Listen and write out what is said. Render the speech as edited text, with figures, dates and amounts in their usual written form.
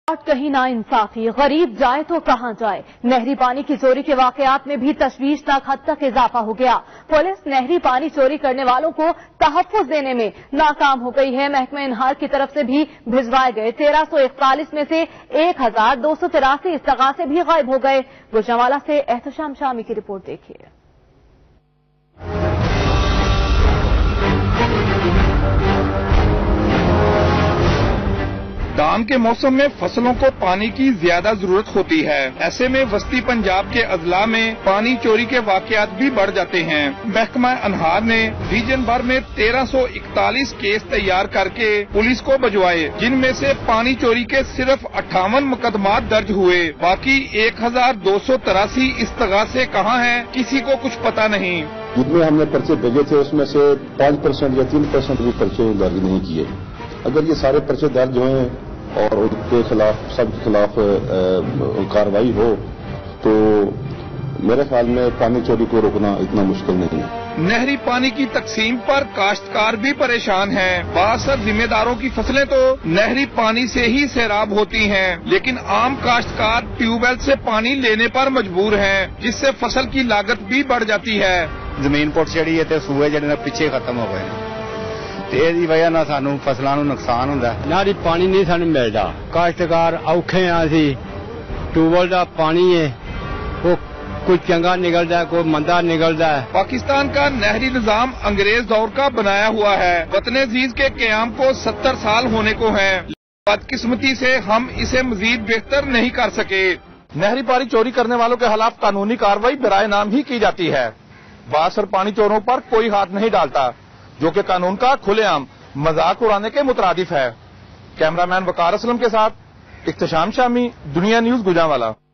कहीं ना इंसाफी, गरीब जाए तो कहां जाए। नहरी पानी की चोरी के वाकयात में भी तशवीशनाक हद तक इजाफा हो गया। पुलिस नहरी पानी चोरी करने वालों को तहफ्फुज देने में नाकाम हो गई है। महकमा इनहार की तरफ से भी भिजवाए गए 1341 में से 1283 इस्तगासे भी गायब हो गए। गुजरांवाला से एहतशाम शामी की रिपोर्ट देखिए। धान के मौसम में फसलों को पानी की ज्यादा जरूरत होती है। ऐसे में वस्ती पंजाब के अजला में पानी चोरी के वाकयात भी बढ़ जाते हैं। महकमा अनहार ने रीजन भर में 1341 केस तैयार करके पुलिस को भिजवाए, जिनमें से पानी चोरी के सिर्फ 58 मुकदमात दर्ज हुए। बाकी 1283 इस्तगासे कहाँ हैं, किसी को कुछ पता नहीं। जितने हमने पर्चे भेजे थे उसमें से 5% या 3% भी पर्चे दर्ज नहीं किए। अगर ये सारे पर्चे दर्ज हों और उनके खिलाफ सबके खिलाफ कार्रवाई हो तो मेरे ख्याल में पानी चोरी को रोकना इतना मुश्किल नहीं है। नहरी पानी की तकसीम पर काश्तकार भी परेशान हैं। बासर जिम्मेदारों की फसलें तो नहरी पानी से ही सैराब होती हैं, लेकिन आम काश्तकार ट्यूबवेल से पानी लेने पर मजबूर हैं, जिससे फसल की लागत भी बढ़ जाती है। जमीन पुट चढ़ी है तो सूए जड़े पिछे खत्म हो गए इसकी वजह ना सानू फसलों को नुकसान होता है। नहरी पानी नहीं सानू मिलता, काश्तकार औखे हाँ असी। ट्यूबवेल का पानी है वो कोई चंगा निकलता है, कोई मंदा निकलता है। पाकिस्तान का नहरी निजाम अंग्रेज दौर का बनाया हुआ है। वतन अजीज के क़याम को 70 साल होने को हैं। बदकिस्मती से हम इसे मजीद बेहतर नहीं कर सके। नहरी पानी चोरी करने वालों के खिलाफ कानूनी कार्रवाई बराए नाम ही की जाती है। बासर पानी चोरों पर कोई हाथ नहीं डालता, जो कि कानून का खुलेआम मजाक उड़ाने के मुतरादिफ है। कैमरामैन वकार असलम के साथ एहतशाम शामी, दुनिया न्यूज, गुजरांवाला।